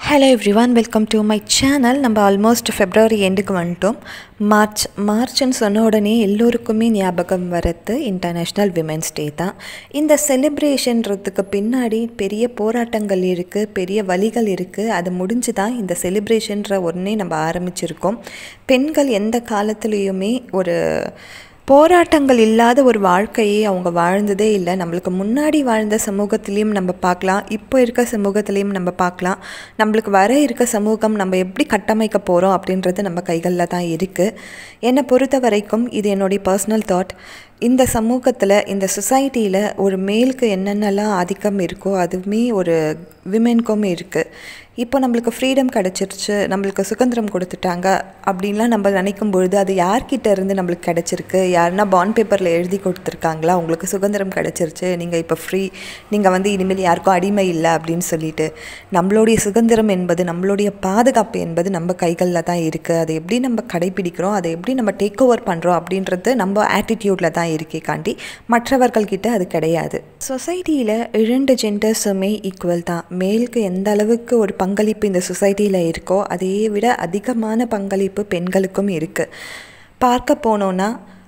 Hello everyone, welcome to my channel. நம்ம almost February எண்டுக்கு வந்துட்டோம். மார்ச்னு சொன்ன உடனே எல்லோருக்குமே ஞாபகம் வரது இன்டர்நேஷ்னல் விமென்ஸ் டே தான். இந்த செலிப்ரேஷன்றதுக்கு பின்னாடி பெரிய போராட்டங்கள் இருக்குது, பெரிய வழிகள் இருக்குது. அது முடிஞ்சு தான் இந்த செலிப்ரேஷன்ற ஒன்றே நம்ம ஆரம்பிச்சிருக்கோம். பெண்கள் எந்த காலத்துலேயுமே ஒரு போராட்டங்கள் இல்லாத ஒரு வாழ்க்கையை அவங்க வாழ்ந்ததே இல்லை. நம்மளுக்கு முன்னாடி வாழ்ந்த சமூகத்திலையும் நம்ம பார்க்கலாம், இப்போ இருக்க சமூகத்திலையும் நம்ம பார்க்கலாம். நம்மளுக்கு வர இருக்க சமூகம் நம்ம எப்படி கட்டமைக்க போகிறோம் அப்படின்றது நம்ம கைகளில் தான் இருக்குது. என்னை பொறுத்த வரைக்கும் இது என்னுடைய பர்சனல் தாட். இந்த சமூகத்தில், இந்த சொசைட்டியில் ஒரு மேலுக்கு என்னென்னலாம் ஆதிக்கம் இருக்கோ அதுவுமே ஒரு விமென்க்கும் இருக்குது. இப்போ நம்மளுக்கு ஃப்ரீடம் கிடச்சிருச்சு, நம்மளுக்கு சுதந்திரம் கொடுத்துட்டாங்க அப்படின்லாம் நம்ம நினைக்கும் பொழுது அது யார்கிட்ட இருந்து நம்மளுக்கு கிடச்சிருக்கு? யாருன்னா பாண்ட் பேப்பரில் எழுதி கொடுத்துருக்காங்களா உங்களுக்கு சுதந்திரம் கிடச்சிருச்சு, நீங்கள் இப்போ ஃப்ரீ, நீங்கள் இனிமேல் யாருக்கும் அடிமை இல்லை அப்படின்னு சொல்லிட்டு? நம்மளுடைய சுதந்திரம் என்பது, நம்மளுடைய பாதுகாப்பு என்பது நம்ம கைகளில் தான் இருக்குது. அதை எப்படி நம்ம கடைப்பிடிக்கிறோம், அதை எப்படி நம்ம டேக் ஓவர் பண்ணுறோம் அப்படின்றது நம்ம ஆட்டிடியூடில் தான் இருக்கே காண்டி மற்றவர்கள்கிட்ட அது கிடையாது. சொசைட்டியில் 2 ஜெண்டர்ஸுமே ஈக்குவல் தான். மேலுக்கு எந்த அளவுக்கு ஒரு பங்களிப்பு இந்த சொசைட்டியில் இருக்கோ அதை விட அதிகமான பங்களிப்பு பெண்களுக்கும் இருக்குது. பார்க்க போனோன்னா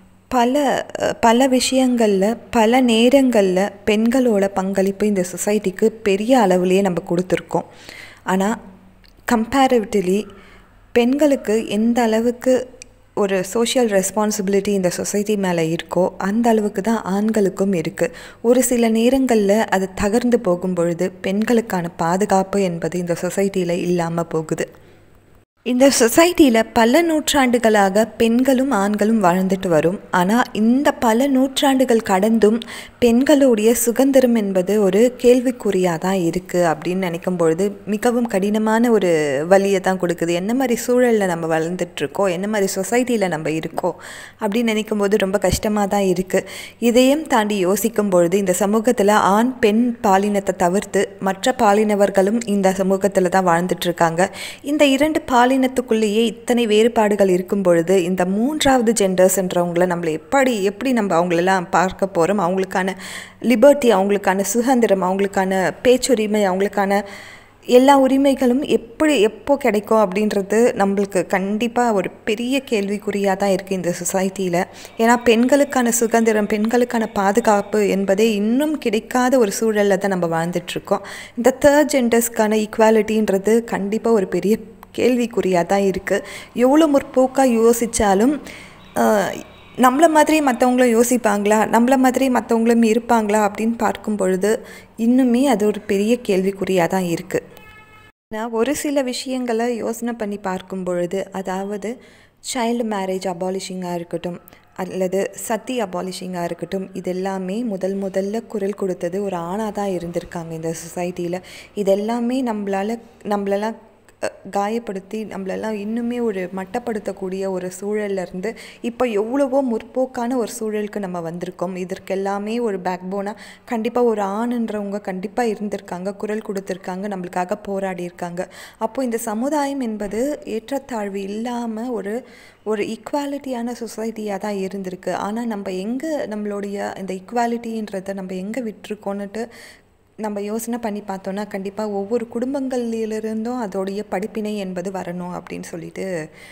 பல விஷயங்களில், பல நேரங்களில் பெண்களோட பங்களிப்பு இந்த சொசைட்டிக்கு பெரிய அளவுலேயே நம்ம கொடுத்துருக்கோம். ஆனால் கம்பேரிட்டிவ்லி பெண்களுக்கு எந்த அளவுக்கு ஒரு சோஷியல் ரெஸ்பான்சிபிலிட்டி இந்த சொசைட்டி மேலே இருக்கோ அந்த அளவுக்கு தான் ஆண்களுக்கும் இருக்குது. ஒரு சில நேரங்களில் அது தகர்ந்து போகும் பொழுது பெண்களுக்கான பாதுகாப்பு என்பது இந்த சொசைட்டியில் இல்லாமல் போகுது. இந்த சொசைட்டியில் பல நூற்றாண்டுகளாக பெண்களும் ஆண்களும் வாழ்ந்துட்டு வரும். ஆனால் இந்த பல நூற்றாண்டுகள் கடந்தும் பெண்களுடைய சுதந்திரம் என்பது ஒரு கேள்விக்குறியாக தான் இருக்குது அப்படின்னு நினைக்கும் பொழுது மிகவும் கடினமான ஒரு வழியை தான் கொடுக்குது. என்ன மாதிரி சூழலில் நம்ம வளர்ந்துட்டுருக்கோம், என்ன மாதிரி சொசைட்டியில் நம்ம இருக்கோம் அப்படின்னு நினைக்கும் போது ரொம்ப கஷ்டமாக தான் இருக்குது. இதையும் தாண்டி யோசிக்கும் பொழுது இந்த சமூகத்தில் ஆண் பெண் பாலினத்தை தவிர்த்து மற்ற பாலினவர்களும் இந்த சமூகத்தில் தான் வாழ்ந்துட்டுருக்காங்க. இந்த 2 பாலினத்துக்குள்ளேயே இத்தனை வேறுபாடுகள் இருக்கும் பொழுது இந்த 3வது ஜெண்டர்ஸ்ன்றவங்கள நம்மளை எப்படி நம்ம அவங்களெல்லாம் பார்க்க போகிறோம்? அவங்களுக்கான லிபர்ட்டி, அவங்களுக்கான சுதந்திரம், அவங்களுக்கான பேச்சுரிமை, அவங்களுக்கான எல்லா உரிமைகளும் எப்போ கிடைக்கும் அப்படின்றது நம்மளுக்கு கண்டிப்பாக ஒரு பெரிய கேள்விக்குறியாக தான் இருக்குது இந்த சொசைட்டியில். ஏன்னா பெண்களுக்கான சுதந்திரம், பெண்களுக்கான பாதுகாப்பு என்பதே இன்னும் கிடைக்காத ஒரு சூழலில் தான் நம்ம வாழ்ந்துட்டுருக்கோம். இந்த 3 ஜெண்டர்ஸ்க்கான ஈக்குவாலிட்டின்றது கண்டிப்பாக ஒரு பெரிய கேள்விக்குறியாக தான் இருக்குது. எவ்வளோ முற்போக்காக யோசித்தாலும் நம்மளை மாதிரி மற்றவங்களும் யோசிப்பாங்களா, நம்மளை மாதிரி மற்றவங்களும் இருப்பாங்களா அப்படின்னு பார்க்கும் பொழுது இன்னுமே அது ஒரு பெரிய கேள்விக்குறியாக தான் இருக்குது. நான் ஒரு சில விஷயங்களை யோசனை பண்ணி பார்க்கும் பொழுது, அதாவது சைல்டு மேரேஜ் அபாலிஷிங்காக இருக்கட்டும் அல்லது சத்தி அபாலிஷிங்காக இருக்கட்டும், இதெல்லாமே முதல்ல குரல் கொடுத்தது ஒரு ஆணாக தான் இருந்திருக்காங்க இந்த சொசைட்டியில். இதெல்லாமே நம்மளெல்லாம் காயப்படுத்தி நம்மளெல்லாம் இன்னுமே ஒரு மட்டப்படுத்தக்கூடிய ஒரு சூழல்லேருந்து இப்போ எவ்வளவோ முற்போக்கான ஒரு சூழலுக்கு நம்ம வந்திருக்கோம். இதற்கெல்லாமே ஒரு பேக்போனாக கண்டிப்பாக ஒரு ஆணுன்றவங்க கண்டிப்பாக இருந்திருக்காங்க, குரல் கொடுத்துருக்காங்க, நம்மளுக்காக போராடியிருக்காங்க. அப்போது இந்த சமுதாயம் என்பது ஏற்றத்தாழ்வு இல்லாமல் ஒரு ஈக்குவாலிட்டியான சொசைட்டியாக தான் இருந்திருக்கு. ஆனால் நம்ம எங்கே நம்மளுடைய இந்த ஈக்குவாலிட்டின்றதை நம்ம எங்கே விட்டுருக்கோன்னுட்டு நம்ம யோசனை பண்ணி பார்த்தோன்னா கண்டிப்பாக ஒவ்வொரு குடும்பங்களிலிருந்தும் அதோடைய படிப்பினை என்பது வரணும் அப்படின்னு சொல்லிட்டு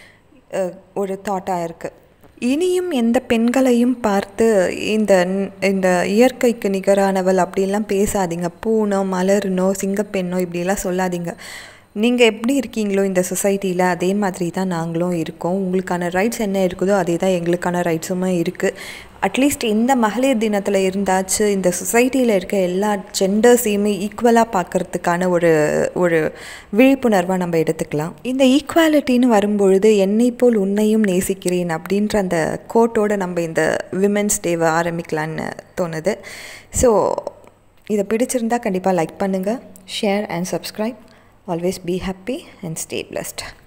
ஒரு தாட்டாக இருக்குது. இனியும் எந்த பெண்களையும் பார்த்து இந்த இயற்கைக்கு நிகரானவள் அப்படின்லாம் பேசாதீங்க. பூனோ மலர்னோ சிங்கப்பெண்ணோ இப்படிலாம் சொல்லாதீங்க. நீங்கள் எப்படி இருக்கீங்களோ இந்த சொசைட்டியில் அதே மாதிரி தான் நாங்களும் இருக்கோம். உங்களுக்கான ரைட்ஸ் என்ன இருக்குதோ அதே தான் எங்களுக்கான ரைட்ஸுமே இருக்குது. அட்லீஸ்ட் இந்த மகளிர் தினத்தில் இருந்தாச்சு இந்த சொசைட்டியில் இருக்க எல்லா ஜெண்டர்ஸையுமே ஈக்குவலாக பார்க்குறதுக்கான ஒரு விழிப்புணர்வாக நம்ம எடுத்துக்கலாம். இந்த ஈக்குவாலிட்டின்னு வரும்பொழுது என்னை போல் உன்னையும் நேசிக்கிறேன் அப்படின்ற அந்த கோட்டோடு நம்ம இந்த விமென்ஸ் டேவை ஆரம்பிக்கலான்னு தோணுது. ஸோ இதை பிடிச்சிருந்தால் கண்டிப்பாக லைக் பண்ணுங்கள், share and subscribe. Always be happy and stay blessed.